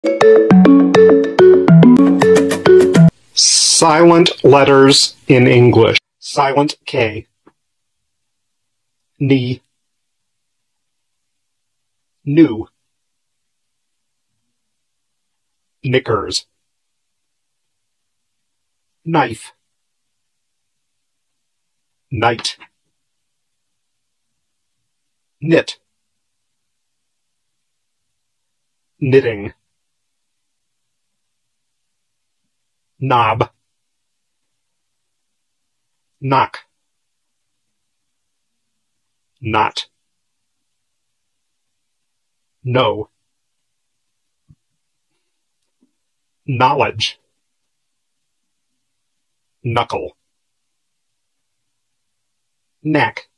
Silent letters in English. Silent K. Knee. New. Knickers. Knife. Night. Knit. Knitting. Knob. Knock. Not. No. Knowledge. Knuckle. Knack.